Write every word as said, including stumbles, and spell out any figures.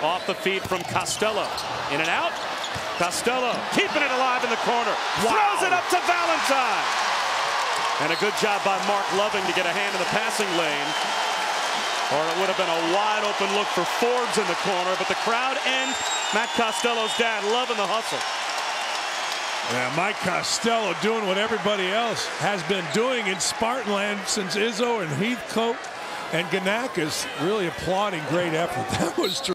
Off the feed from Costello. In and out. Costello keeping it alive in the corner. Wow. Throws it up to Valentine. And a good job by Mark Loving to get a hand in the passing lane. Or it would have been a wide open look for Forbes in the corner. But the crowd and Matt Costello's dad loving the hustle. Yeah, Mike Costello doing what everybody else has been doing in Spartanland since Izzo and Heathcote and Ganak is really applauding great effort. That was true.